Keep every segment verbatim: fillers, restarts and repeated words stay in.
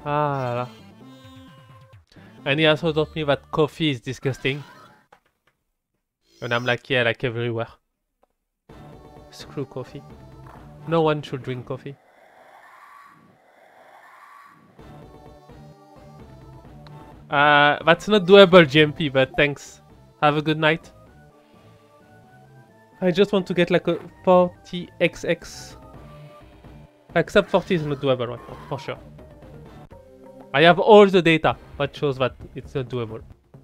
Ah. And he also told me that coffee is disgusting. And I'm like, yeah, like everywhere. Screw coffee. No one should drink coffee. Uh, that's not doable, G M P, but thanks. Have a good night. I just want to get like a forty X X. Except forty is not doable right now, for sure. I have all the data that shows that it's not doable.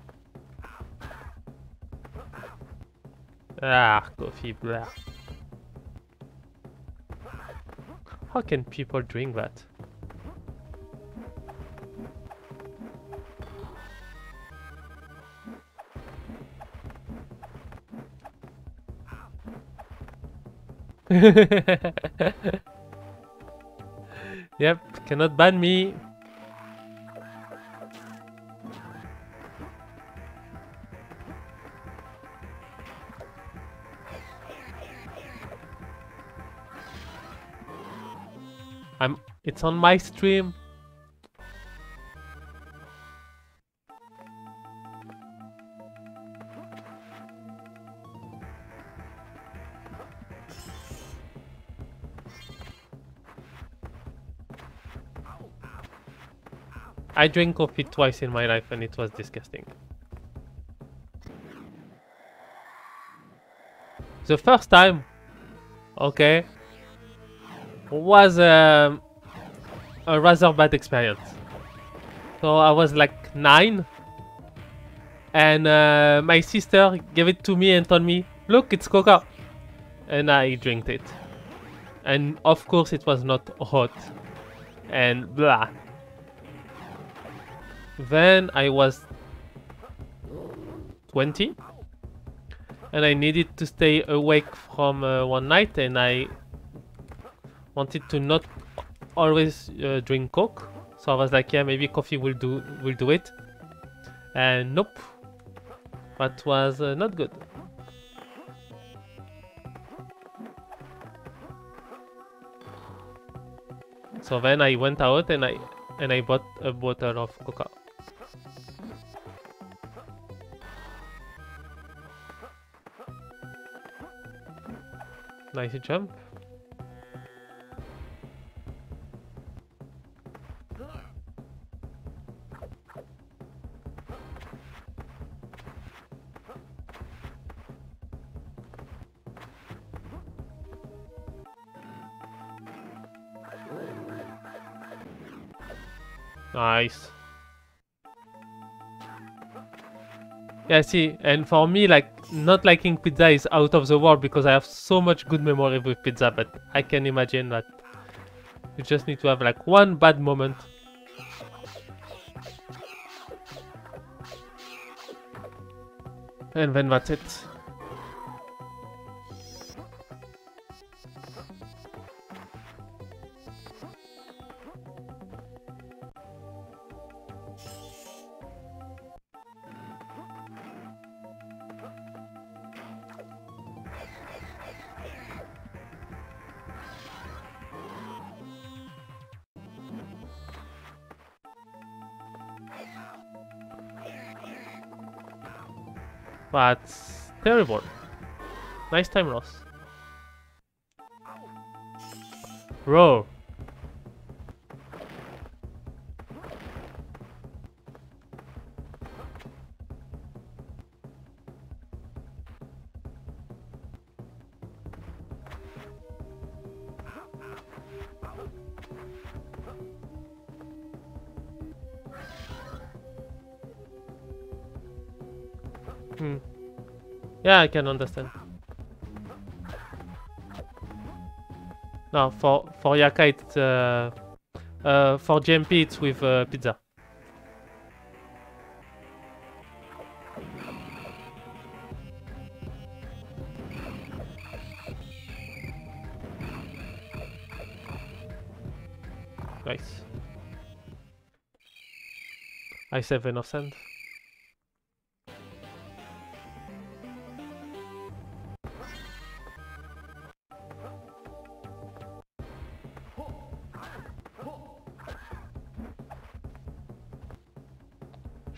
Ah, coffee, blah. How can people drink that? Yep, cannot ban me. I'm it's on my stream. I drank coffee twice in my life and it was disgusting. The first time, okay, was um, a rather bad experience. So I was like nine, and uh, my sister gave it to me and told me, "Look, it's coca," and I drank it. And of course, it was not hot, and blah. Then I was twenty, and I needed to stay awake from uh, one night, and I wanted to not always uh, drink Coke. So I was like, yeah, maybe coffee will do will do it. And nope, that was uh, not good. So then I went out and I and I bought a bottle of Coca. Nice jump. Nice. Yeah, see, and for me, like, not liking pizza is out of the world because I have so much good memory with pizza, but I can imagine that you just need to have like one bad moment. And then that's it. That's terrible. Nice time loss. Bro. Hmm. Yeah, I can understand. No, for for Yaka it's uh, uh for G M P it's with uh, pizza. Nice. I save enough sand.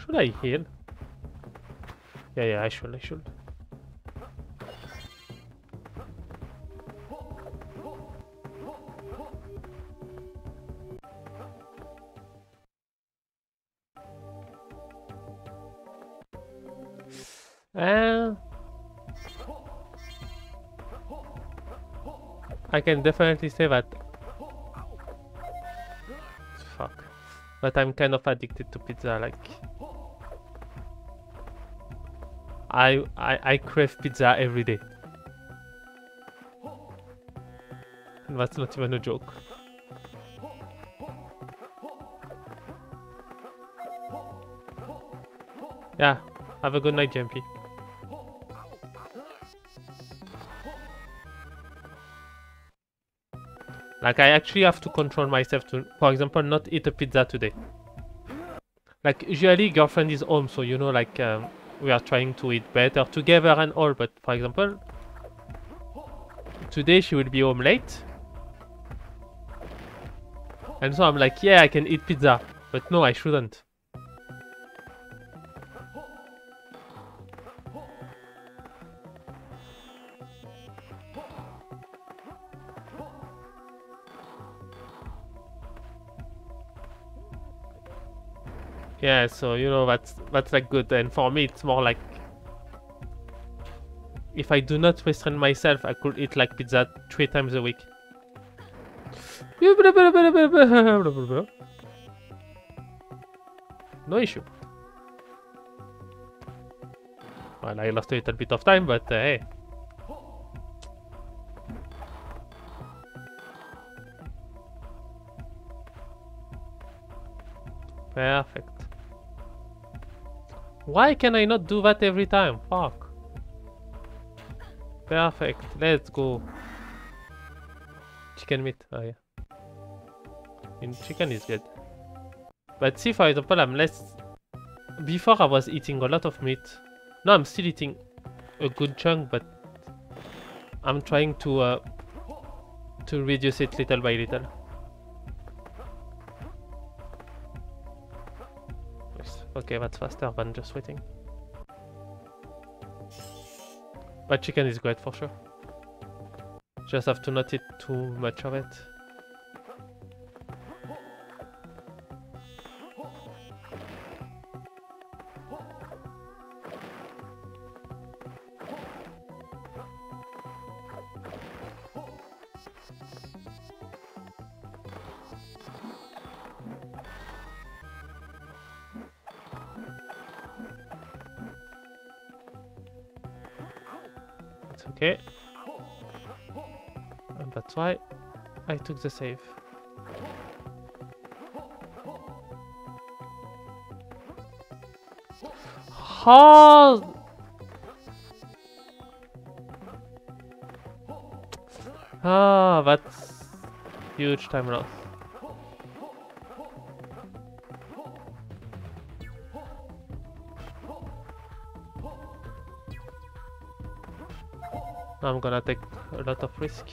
Should I heal? Yeah, yeah, I should, I should. Uh, I can definitely say that. Fuck. But I'm kind of addicted to pizza, like... I, I, I crave pizza every day. And that's not even a joke. Yeah, have a good night, J M P. Like, I actually have to control myself to, for example, not eat a pizza today. Like, usually girlfriend is home, so you know, like, um, we are trying to eat better together and all, but for example, today she will be home late. And so I'm like, yeah, I can eat pizza, but no, I shouldn't. Yeah, so you know, that's that's like good, and for me it's more like if I do not restrain myself, I could eat like pizza three times a week. No issue. Well, I lost a little bit of time, but uh, hey. Perfect. Why can I not do that every time? Fuck. Perfect. Let's go. Chicken meat. Oh yeah. In chicken is good. But see, for example, I'm less... Before I was eating a lot of meat. Now I'm still eating a good chunk, but I'm trying to uh, to reduce it little by little. Okay, that's faster than just waiting. But chicken is great for sure. Just have to not eat too much of it. Okay. And that's why I took the save. How? Ah, that's huge time loss. I'm gonna take a lot of risk.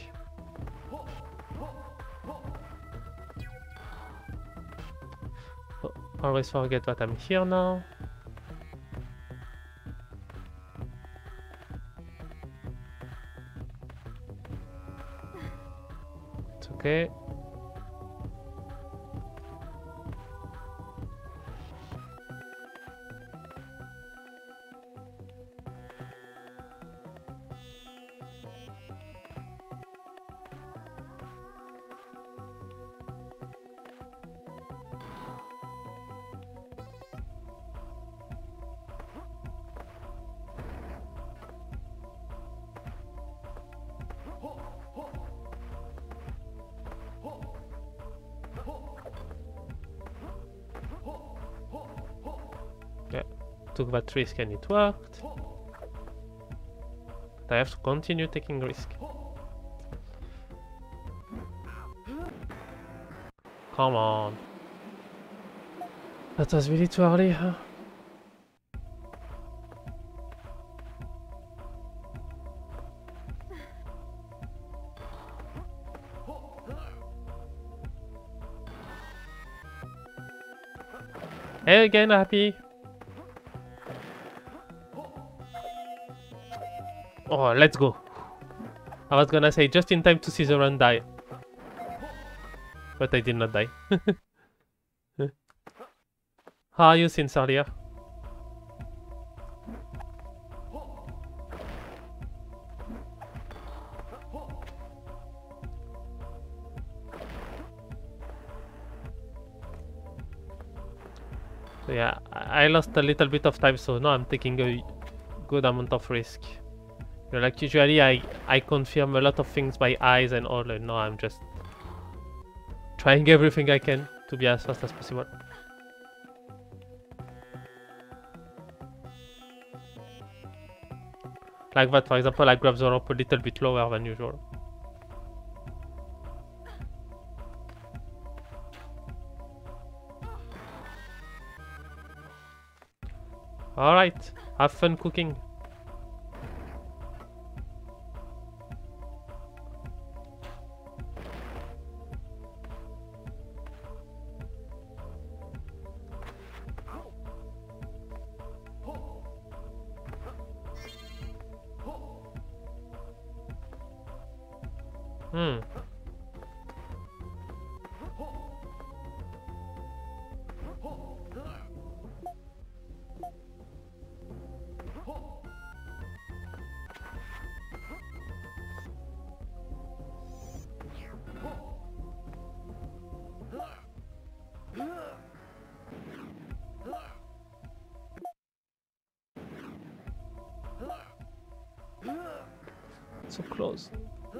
Oh, always forget that I'm here now. It's okay. Yeah, took that risk and it worked. But I have to continue taking risk. Come on. That was really too early, huh? Hey again, Happy. Oh, let's go. I was gonna say just in time to see the run die. But I did not die. How are you since earlier? So yeah, I lost a little bit of time, so now I'm taking a good amount of risk. You know, like usually I, I confirm a lot of things by eyes and all, and now I'm just trying everything I can to be as fast as possible. Like that, for example, I grab the rope a little bit lower than usual. Alright, have fun cooking. Hmm. So close.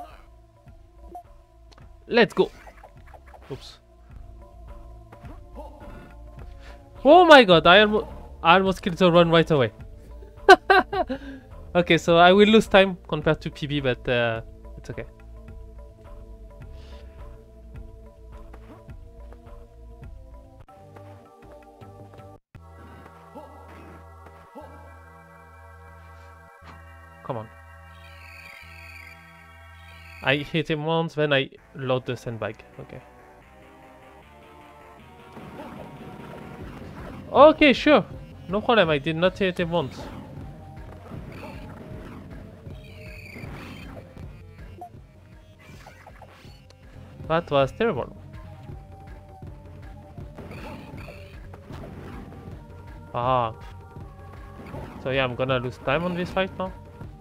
Let's go. Oops. Oh my god, I, almo I almost killed the run right away. Okay, so I will lose time compared to P B, but uh, it's okay. Come on. I hit him once, then I load the sandbag. Okay. Okay, sure. No problem, I did not hit him once. That was terrible. Ah. So yeah, I'm gonna lose time on this fight now.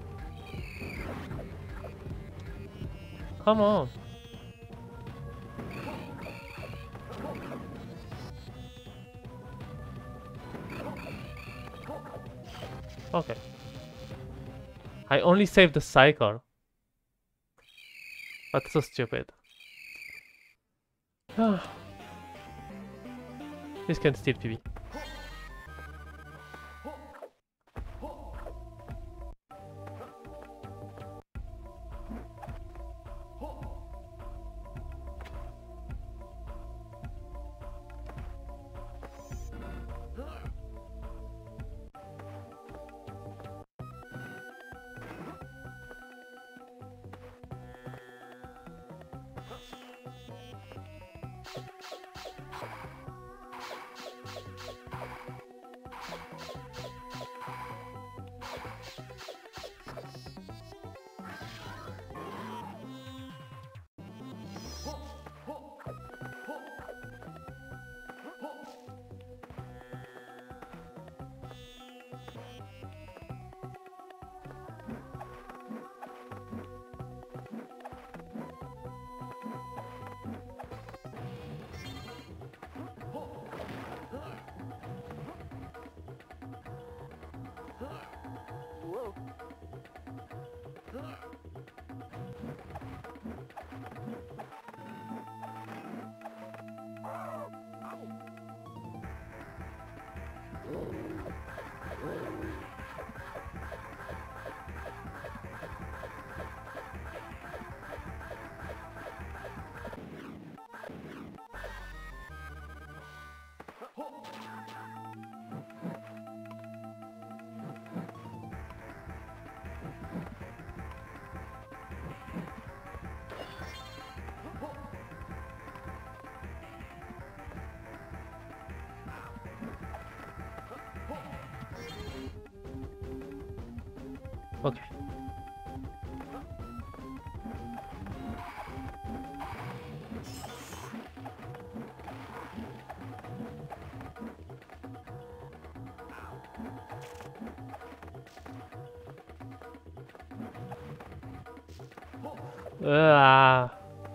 Come on. Okay. I only saved the cycle. That's so stupid. This can still P B. Okay. Ah.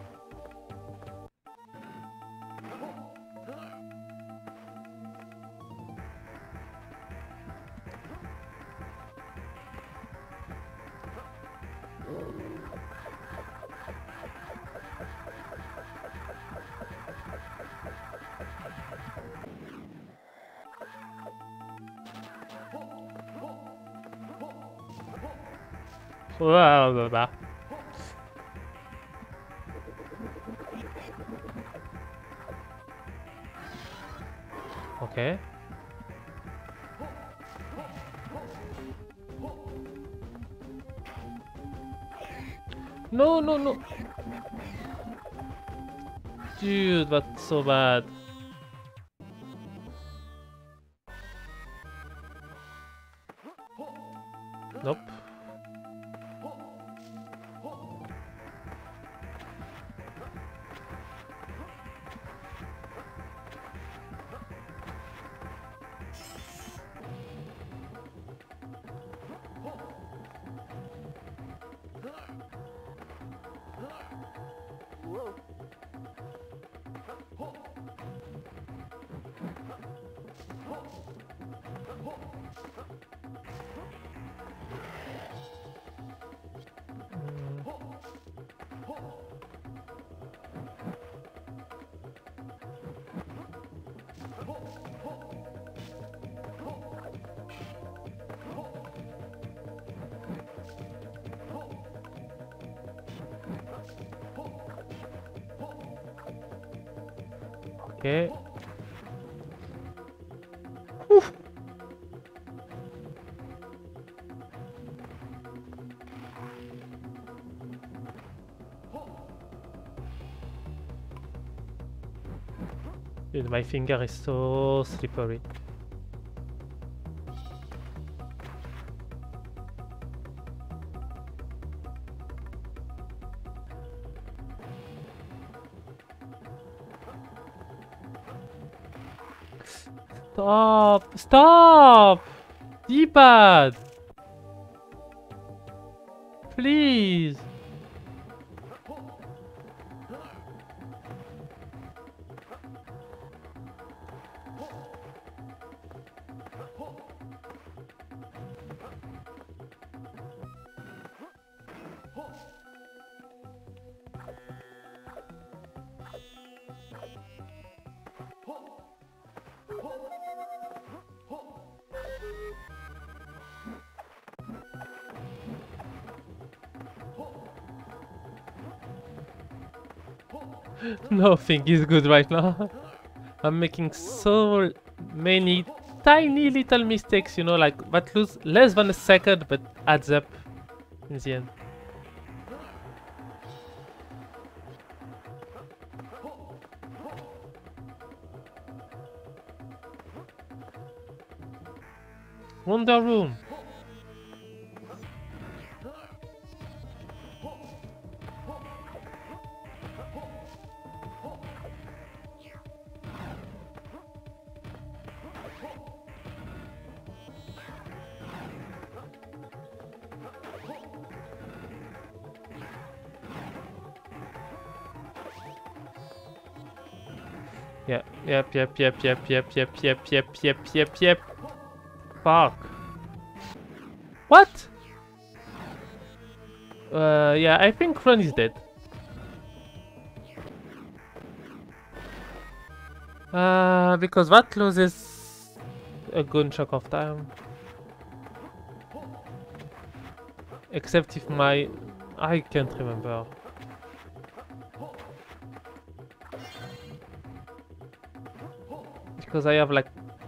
Blah, blah, blah. Okay. No, no, no. Dude, that's so bad. Nope. Okay. Oof. Dude, my finger is so slippery. Stop! Stop! D-pad! Please! Nothing is good right now. I'm making so many tiny little mistakes, you know, like that lose less than a second but adds up in the end. Wonder Room. Yeah, yep, yep, yep, yep, yep, yep, yep, yep, yep, yep, yep. Fuck. What? Uh, yeah, I think Ron is dead. Uh, because that loses a good chunk of time. Except if my... I can't remember. Because I have like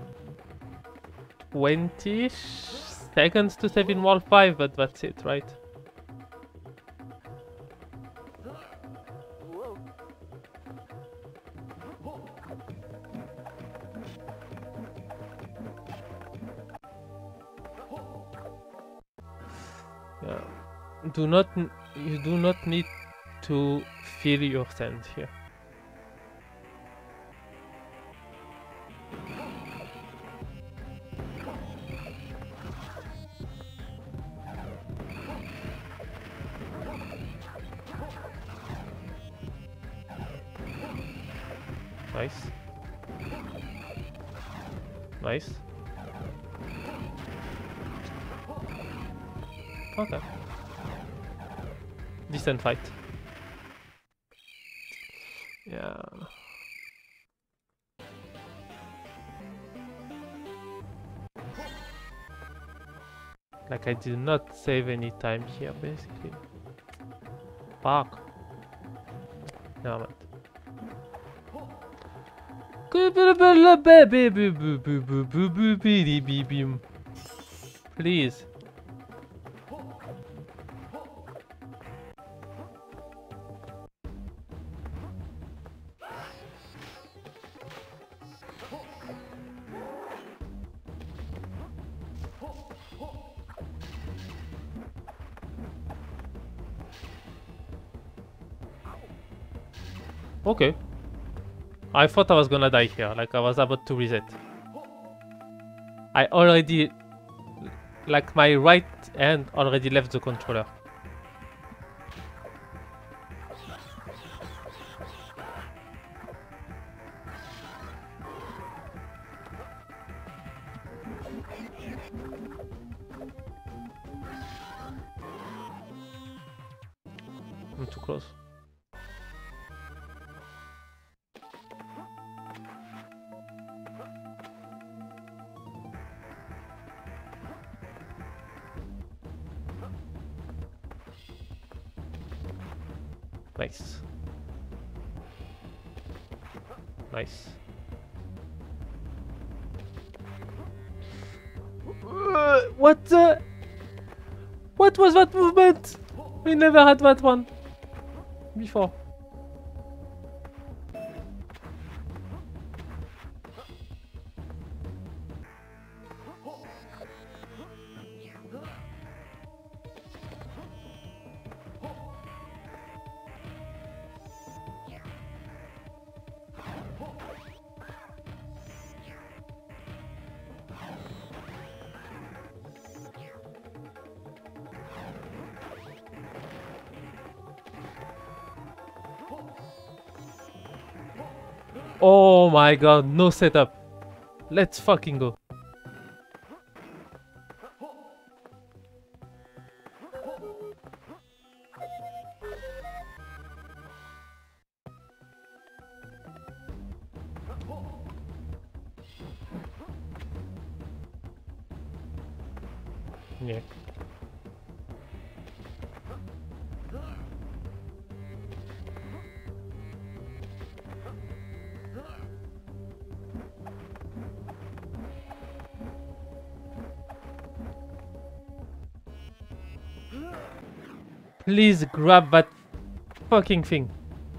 twenty seconds to save in Wall five, but that's it, right? Yeah. Do not... You do not need to feel your sand here. Nice. Nice. Okay. Decent fight. Yeah. Like I did not save any time here, basically. Fuck. Never mind. Please. Okay. I thought I was gonna die here, like I was about to reset. I already... Like my right hand already left the controller. I'm too close. Nice. Nice. Uh, what the? What was that movement? We never had that one before. Oh my god, no setup. Let's fucking go. Yeah. Please grab that fucking thing.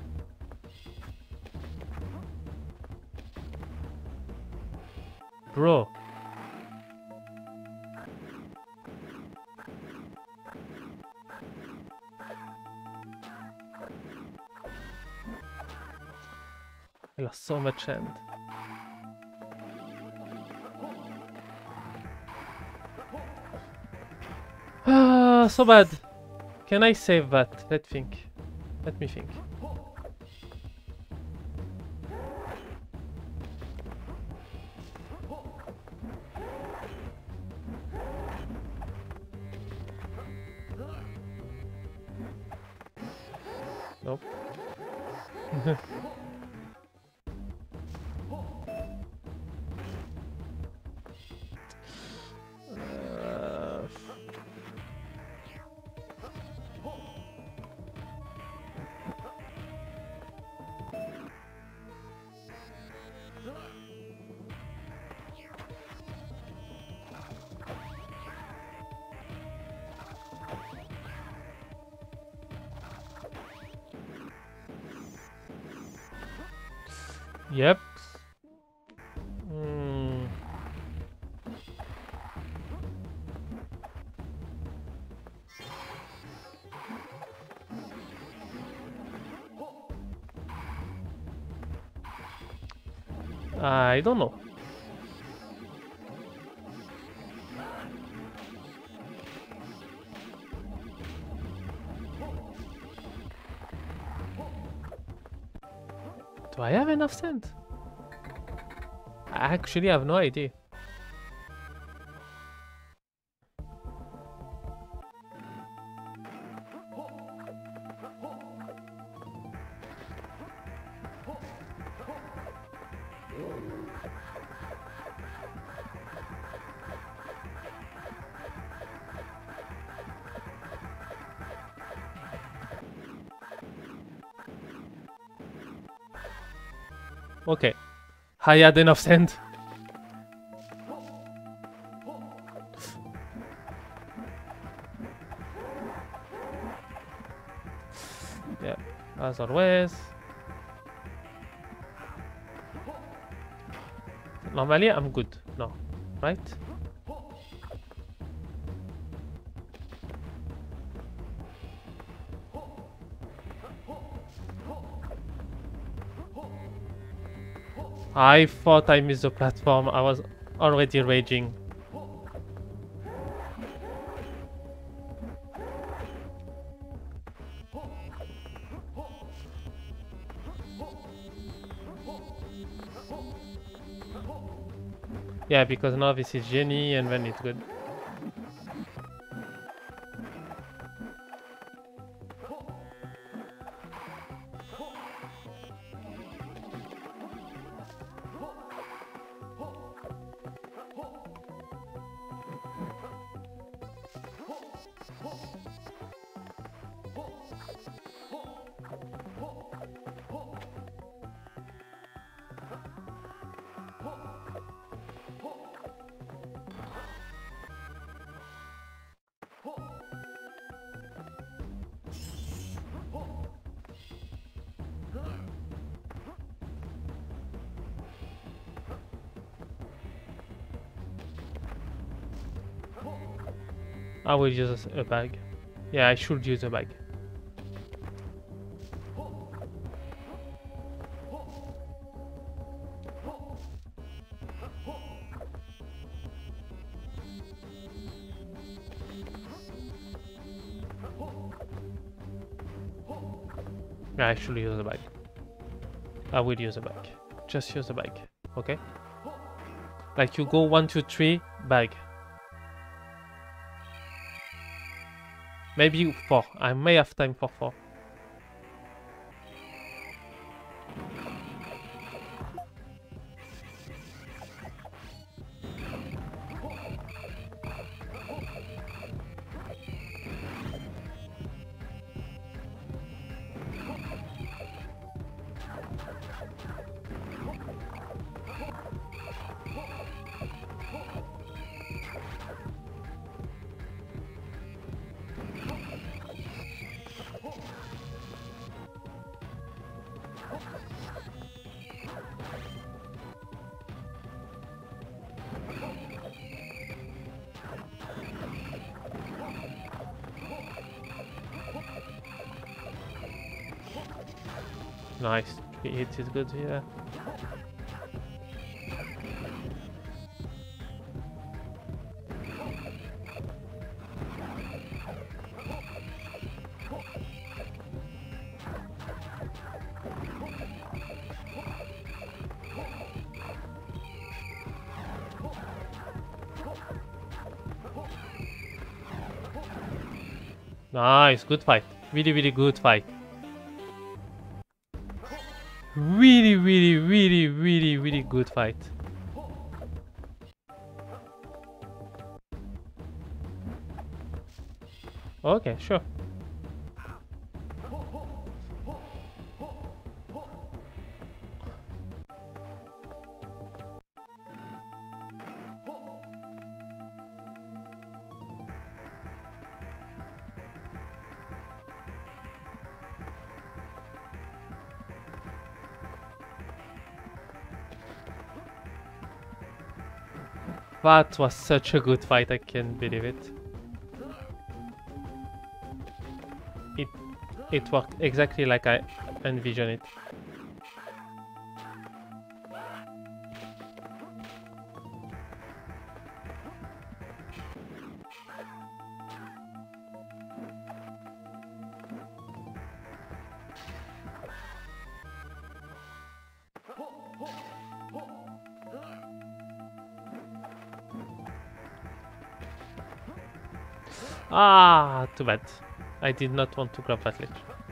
Bro. I lost so much hand. Ah, so bad. Can I save that? Let's think. Let me think. Nope. Yep. Mm. I don't know. Do I have enough sand? I actually have no idea. Okay, I had enough sand. Yeah, as always. Normally I'm good. No, right? I thought I missed the platform. I was already raging. Yeah, because now this is Jenny and then it's good. I will use a bag. Yeah, I should use a bag. Yeah, I should use a bag. I will use a bag. Just use a bag. Okay? Like you go one, two, three, bag. Maybe four. I may have time for four. Nice. Three hits is good here. Nice, good fight. Really, really good fight. Really, really, really, really, really good fight. Okay, sure. That was such a good fight, I can't believe it. It it worked exactly like I envisioned it. Ah, too bad. I did not want to grab that ledge.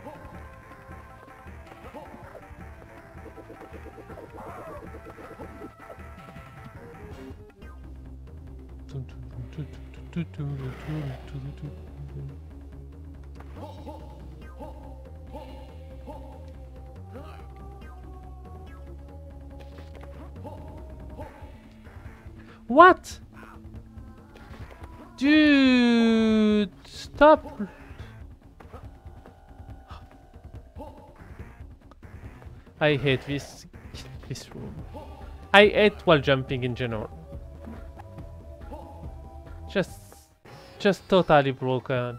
What? Dude, stop. I hate this this room. I hate wall jumping in general. Just just totally broken.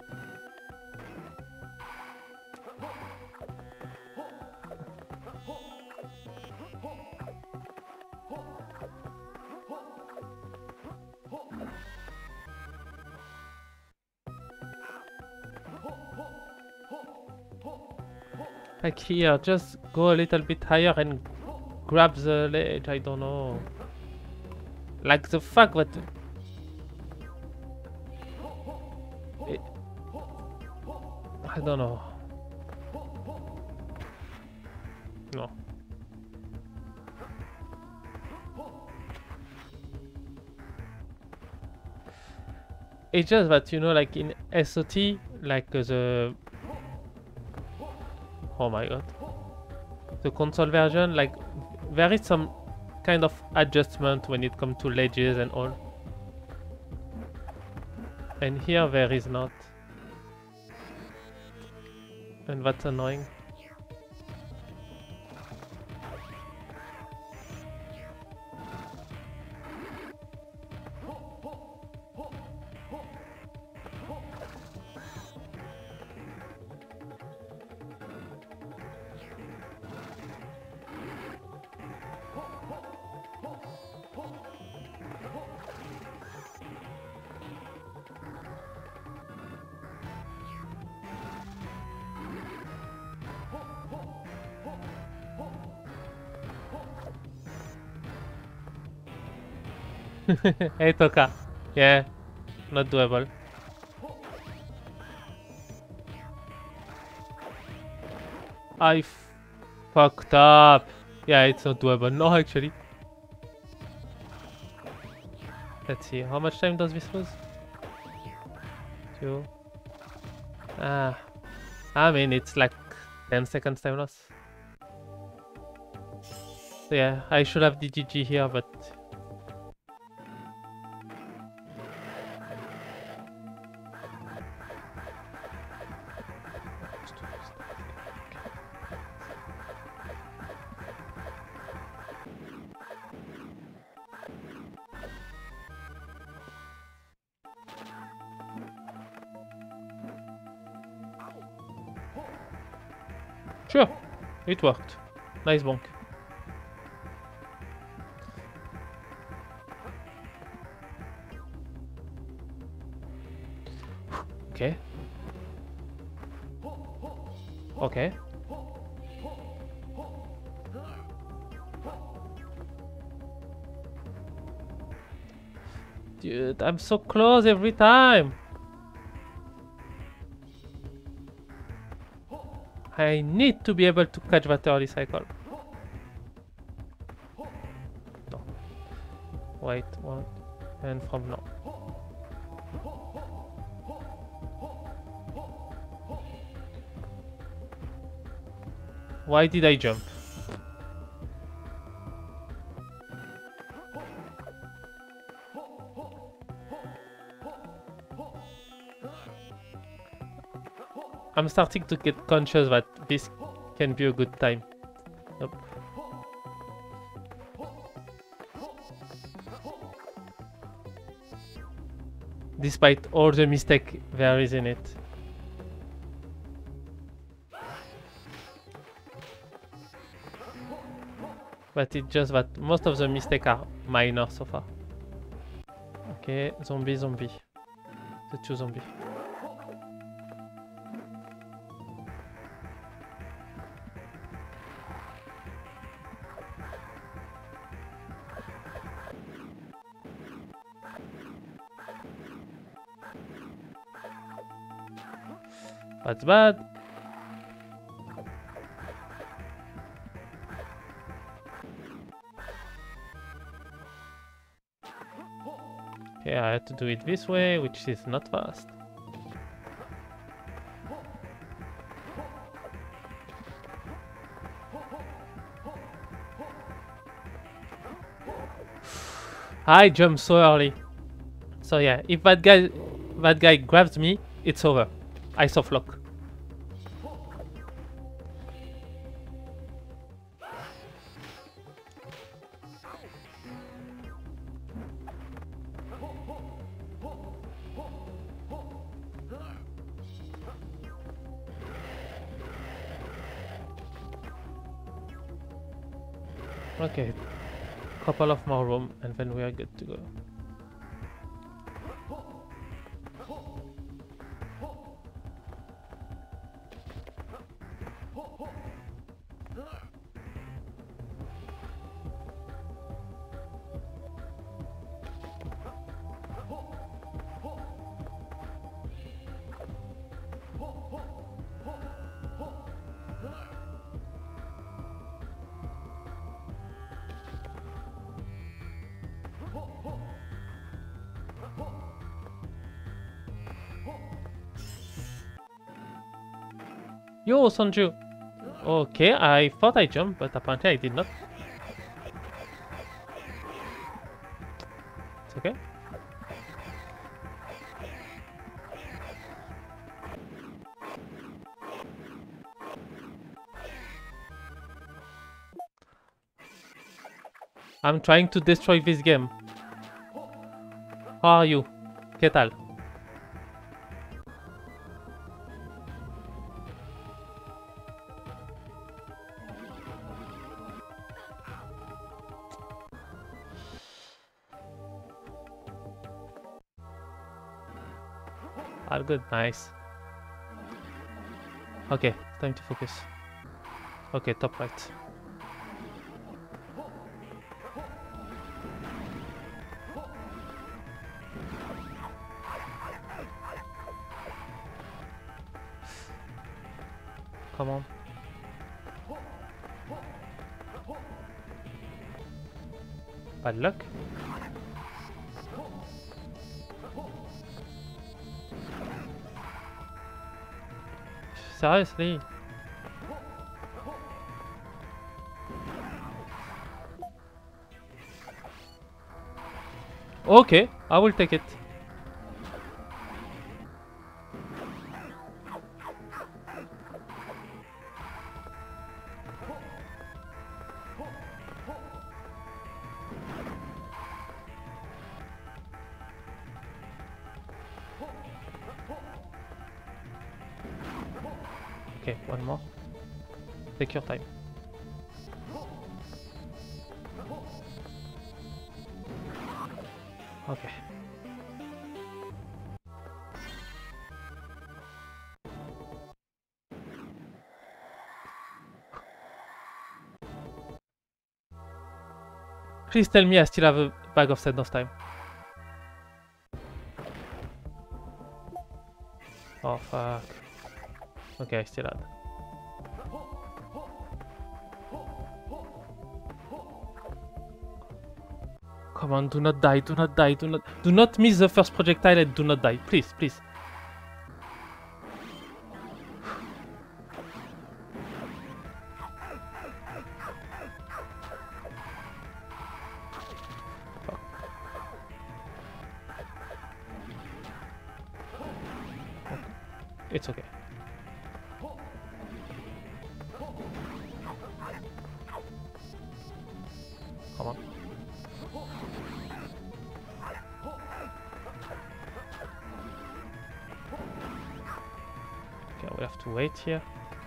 Like here, just go a little bit higher and grab the ledge, I don't know. Like the fact that... It, I don't know. No. It's just that, you know, like in S O T, like uh, the... Oh my god. The console version, like, there is some kind of adjustment when it comes to ledges and all. And here there is not. And that's annoying. Hey Toka. Yeah, not doable. I f fucked up. Yeah, it's not doable. No, actually. Let's see. How much time does this lose? Two. Ah. I mean, it's like ten seconds time loss. So yeah, I should have the G G here, but... Sure, it worked. Nice bonk. Okay. Okay. Dude, I'm so close every time. I need to be able to catch that early cycle. No. Wait, one. And from now. Why did I jump? I'm starting to get conscious that this can be a good time. Nope. Despite all the mistake there is in it. But it's just that most of the mistakes are minor so far. Okay, zombie, zombie. The two zombies. That's bad. Okay, I had to do it this way, which is not fast. I jumped so early. So yeah, if that guy that guy grabs me, it's over. I soft lock. Okay, couple of more room and then we are good to go. Yo, Sanju! Okay, I thought I jumped, but apparently I did not. It's okay. I'm trying to destroy this game. How are you? ¿Qué tal? All good, nice. Okay, time to focus. Okay, top right. Come on. Bad luck. Seriously? Okay, I will take it. Okay, one more. Take your time. Okay. Please tell me I still have a bag of sand of time. Oh fuck. Okay, I still had. Come on, do not die, do not die, do not do not miss the first projectile and do not die. Please, please. It's okay. Come on. Okay, we have to wait here.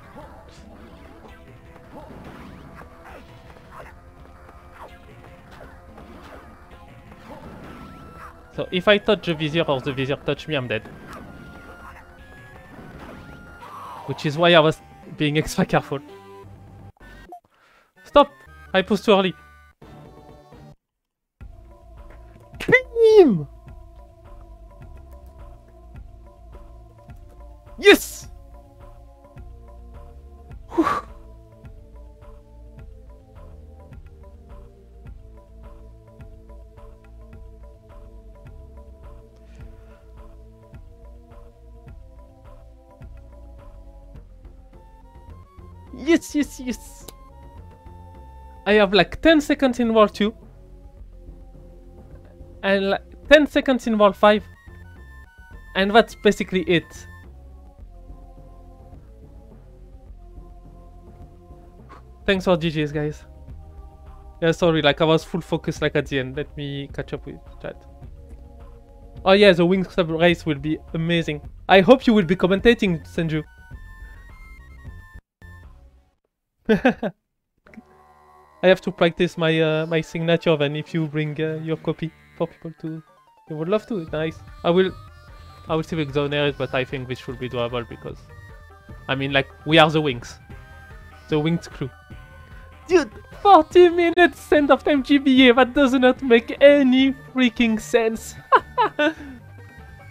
So if I touch the Vizier or the Vizier touch me, I'm dead. Which is why I was being extra careful. Stop! I pushed too early. Bam! Yes! Yes, yes, yes. I have like ten seconds in World two. And like ten seconds in World five. And that's basically it. Thanks for G Gs, guys. Yeah, sorry, like I was full focus like at the end. Let me catch up with chat. Oh yeah, the Wings Club race will be amazing. I hope you will be commentating, Senju. I have to practice my uh, my signature then if you bring uh, your copy for people to... They would love to, nice. I will I will see with Zonaires, but I think this should be doable because... I mean, like, we are the Wings. The Wings crew. Dude, forty minutes end of time G B A, that does not make any freaking sense.